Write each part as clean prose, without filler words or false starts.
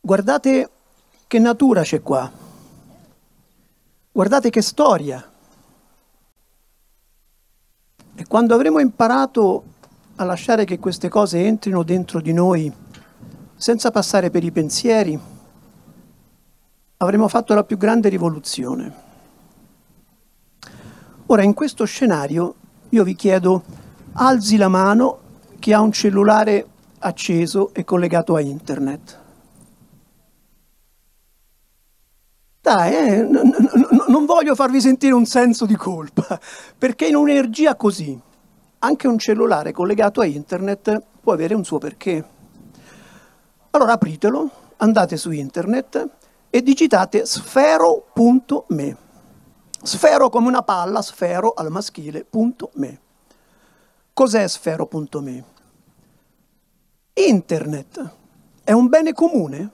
Guardate che natura c'è qua, guardate che storia. E quando avremo imparato a lasciare che queste cose entrino dentro di noi senza passare per i pensieri, avremo fatto la più grande rivoluzione. Ora, in questo scenario, io vi chiedo, alzi la mano chi ha un cellulare acceso e collegato a internet. Dai, non voglio farvi sentire un senso di colpa, perché in un'energia così, anche un cellulare collegato a internet può avere un suo perché. Allora apritelo, andate su internet e digitate sfero.me. Sfero come una palla, sfero al maschile.me. Cos'è sfero.me? Internet è un bene comune?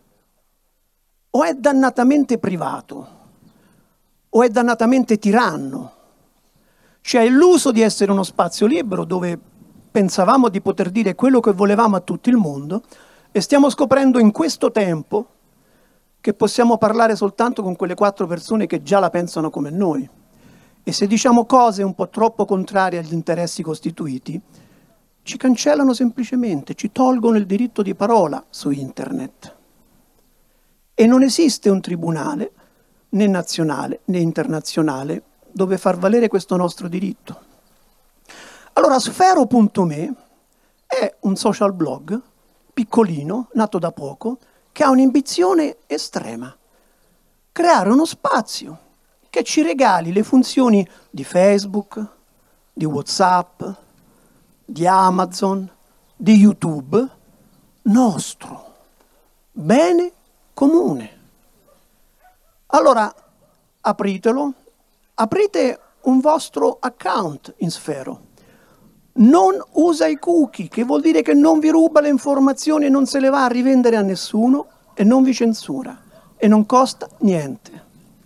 O è dannatamente privato? O è dannatamente tiranno? Ci ha illuso di essere uno spazio libero dove pensavamo di poter dire quello che volevamo a tutto il mondo e stiamo scoprendo in questo tempo che possiamo parlare soltanto con quelle 4 persone che già la pensano come noi. E se diciamo cose un po' troppo contrarie agli interessi costituiti, ci cancellano semplicemente, ci tolgono il diritto di parola su internet. E non esiste un tribunale, né nazionale né internazionale, dove far valere questo nostro diritto. Allora, sfero.me è un social blog piccolino, nato da poco, che ha un'ambizione estrema: creare uno spazio che ci regali le funzioni di Facebook, di WhatsApp, di Amazon, di YouTube, nostro, bene comune. Allora, apritelo, aprite un vostro account in Sfero. Non usa i cookie, che vuol dire che non vi ruba le informazioni e non se le va a rivendere a nessuno e non vi censura e non costa niente.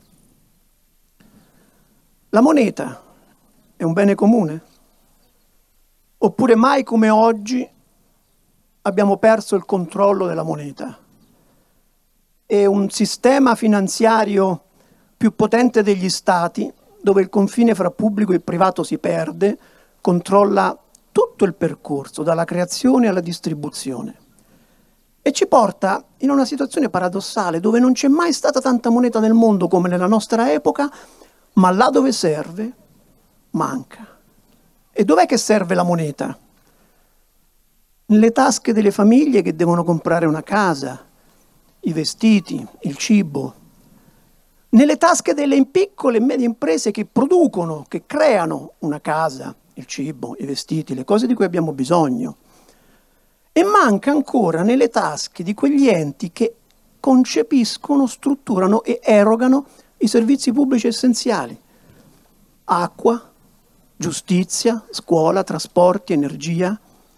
La moneta è un bene comune? Oppure mai come oggi abbiamo perso il controllo della moneta? E un sistema finanziario più potente degli stati, dove il confine fra pubblico e privato si perde, controlla tutto il percorso, dalla creazione alla distribuzione. E ci porta in una situazione paradossale, dove non c'è mai stata tanta moneta nel mondo come nella nostra epoca, ma là dove serve, manca. E dov'è che serve la moneta? Nelle tasche delle famiglie che devono comprare una casa, i vestiti, il cibo, nelle tasche delle piccole e medie imprese che producono, che creano una casa, il cibo, i vestiti, le cose di cui abbiamo bisogno. E manca ancora nelle tasche di quegli enti che concepiscono, strutturano e erogano i servizi pubblici essenziali: acqua, giustizia, scuola, trasporti, energia.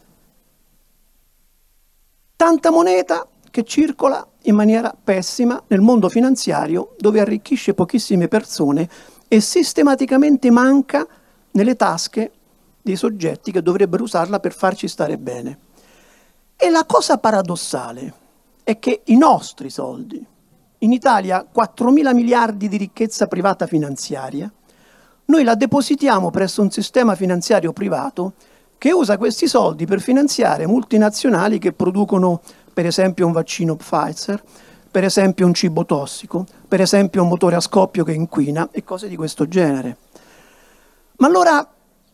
Tanta moneta che circola in maniera pessima nel mondo finanziario, dove arricchisce pochissime persone e sistematicamente manca nelle tasche dei soggetti che dovrebbero usarla per farci stare bene. E la cosa paradossale è che i nostri soldi, in Italia 4.000 miliardi di ricchezza privata finanziaria, noi la depositiamo presso un sistema finanziario privato che usa questi soldi per finanziare multinazionali che producono per esempio un vaccino Pfizer, per esempio un cibo tossico, per esempio un motore a scoppio che inquina e cose di questo genere. Ma allora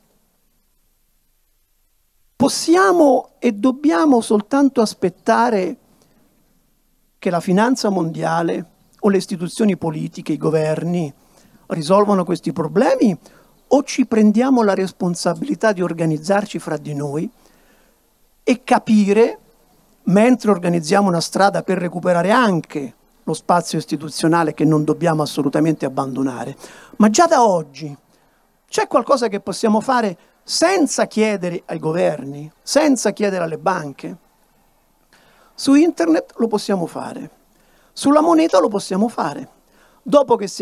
possiamo e dobbiamo soltanto aspettare che la finanza mondiale o le istituzioni politiche, i governi, risolvano questi problemi, o ci prendiamo la responsabilità di organizzarci fra di noi e capire, mentre organizziamo una strada per recuperare anche lo spazio istituzionale che non dobbiamo assolutamente abbandonare, ma già da oggi c'è qualcosa che possiamo fare senza chiedere ai governi, senza chiedere alle banche? Su internet lo possiamo fare, sulla moneta lo possiamo fare. Dopo che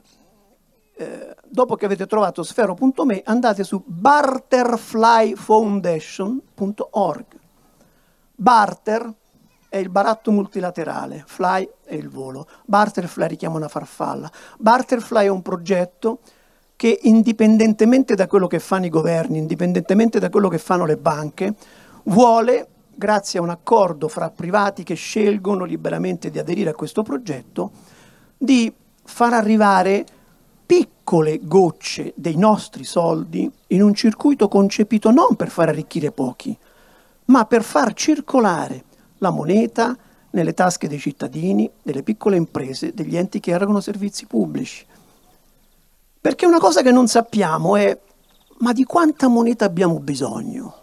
avete trovato sfero.me, andate su barterflyfoundation.org. Barter è il baratto multilaterale, fly è il volo, Butterfly richiama una farfalla. Butterfly è un progetto che indipendentemente da quello che fanno i governi, indipendentemente da quello che fanno le banche, vuole, grazie a un accordo fra privati che scelgono liberamente di aderire a questo progetto, di far arrivare piccole gocce dei nostri soldi in un circuito concepito non per far arricchire pochi, ma per far circolare la moneta nelle tasche dei cittadini, delle piccole imprese, degli enti che erogano servizi pubblici. Perché una cosa che non sappiamo è, ma di quanta moneta abbiamo bisogno?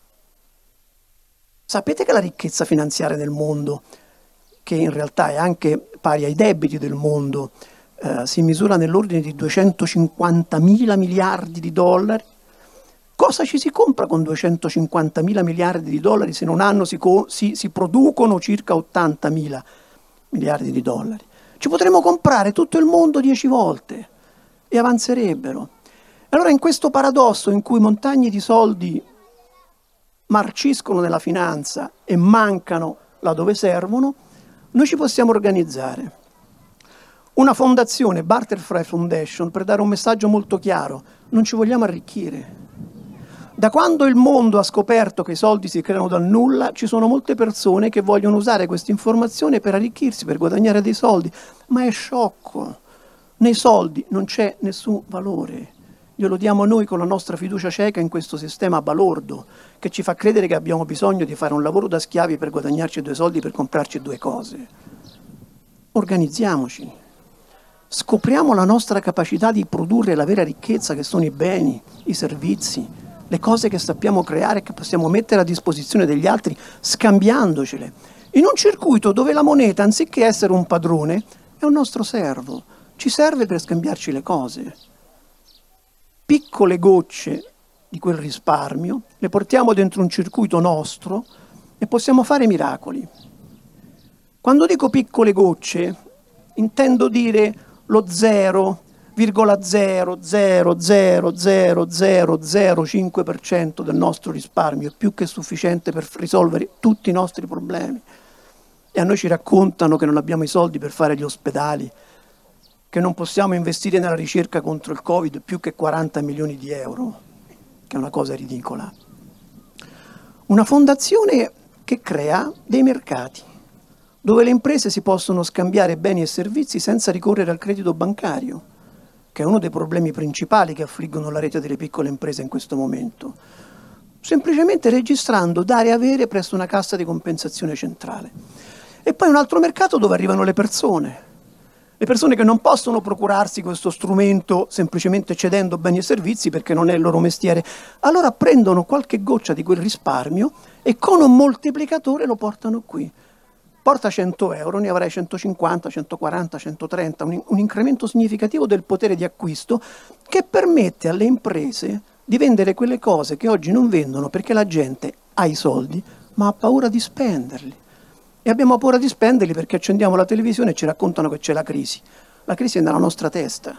Sapete che la ricchezza finanziaria nel mondo, che in realtà è anche pari ai debiti del mondo, si misura nell'ordine di 250.000 miliardi di dollari? Cosa ci si compra con 250.000 miliardi di dollari se in un anno si producono circa 80.000 miliardi di dollari? Ci potremmo comprare tutto il mondo 10 volte e avanzerebbero. Allora in questo paradosso in cui montagne di soldi marciscono nella finanza e mancano laddove servono, noi ci possiamo organizzare. Una fondazione, Butterfly Foundation, per dare un messaggio molto chiaro: non ci vogliamo arricchire. Da quando il mondo ha scoperto che i soldi si creano dal nulla, ci sono molte persone che vogliono usare questa informazione per arricchirsi, per guadagnare dei soldi, ma è sciocco. Nei soldi non c'è nessun valore. Glielo diamo noi con la nostra fiducia cieca in questo sistema balordo, che ci fa credere che abbiamo bisogno di fare un lavoro da schiavi per guadagnarci 2 soldi, per comprarci 2 cose. Organizziamoci. Scopriamo la nostra capacità di produrre la vera ricchezza, che sono i beni, i servizi, le cose che sappiamo creare e che possiamo mettere a disposizione degli altri scambiandocele, in un circuito dove la moneta, anziché essere un padrone, è un nostro servo, ci serve per scambiarci le cose. Piccole gocce di quel risparmio le portiamo dentro un circuito nostro e possiamo fare miracoli. Quando dico piccole gocce, intendo dire lo 0,0000005% del nostro risparmio è più che sufficiente per risolvere tutti i nostri problemi. E a noi ci raccontano che non abbiamo i soldi per fare gli ospedali, che non possiamo investire nella ricerca contro il Covid più che 40 milioni di euro, che è una cosa ridicola. Una fondazione che crea dei mercati, dove le imprese si possono scambiare beni e servizi senza ricorrere al credito bancario, che è uno dei problemi principali che affliggono la rete delle piccole imprese in questo momento, semplicemente registrando dare e avere presso una cassa di compensazione centrale. E poi un altro mercato dove arrivano le persone che non possono procurarsi questo strumento semplicemente cedendo beni e servizi perché non è il loro mestiere, allora prendono qualche goccia di quel risparmio e con un moltiplicatore lo portano qui. Porta 100 euro, ne avrai 150, 140, 130, un incremento significativo del potere di acquisto che permette alle imprese di vendere quelle cose che oggi non vendono perché la gente ha i soldi ma ha paura di spenderli. E abbiamo paura di spenderli perché accendiamo la televisione e ci raccontano che c'è la crisi. La crisi è nella nostra testa.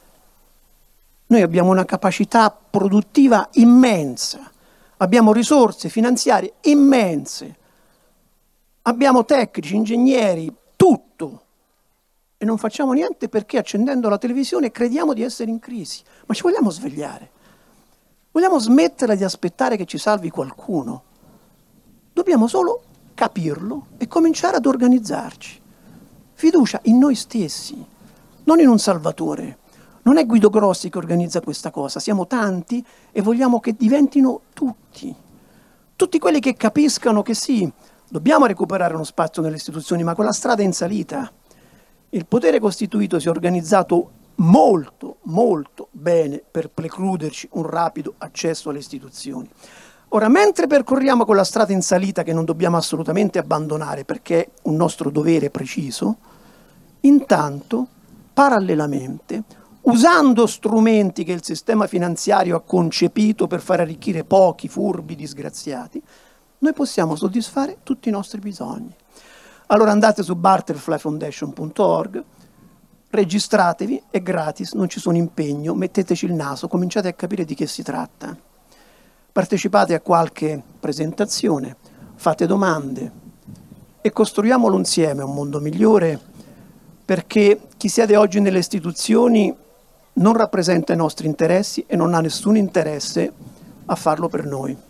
Noi abbiamo una capacità produttiva immensa, abbiamo risorse finanziarie immense, abbiamo tecnici, ingegneri, tutto, e non facciamo niente perché accendendo la televisione crediamo di essere in crisi. Ma ci vogliamo svegliare? Vogliamo smetterla di aspettare che ci salvi qualcuno? Dobbiamo solo capirlo e cominciare ad organizzarci. Fiducia in noi stessi, non in un salvatore. Non è Guido Grossi che organizza questa cosa, siamo tanti e vogliamo che diventino tutti. Tutti quelli che capiscano che sì, dobbiamo recuperare uno spazio nelle istituzioni, ma quella strada è in salita. Il potere costituito si è organizzato molto, molto bene per precluderci un rapido accesso alle istituzioni. Ora, mentre percorriamo quella strada in salita che non dobbiamo assolutamente abbandonare perché è un nostro dovere preciso, intanto, parallelamente, usando strumenti che il sistema finanziario ha concepito per far arricchire pochi, furbi, disgraziati, noi possiamo soddisfare tutti i nostri bisogni. Allora andate su butterflyfoundation.org, registratevi, è gratis, non ci sono impegno, metteteci il naso, cominciate a capire di che si tratta. Partecipate a qualche presentazione, fate domande e costruiamolo insieme un mondo migliore, perché chi siede oggi nelle istituzioni non rappresenta i nostri interessi e non ha nessun interesse a farlo per noi.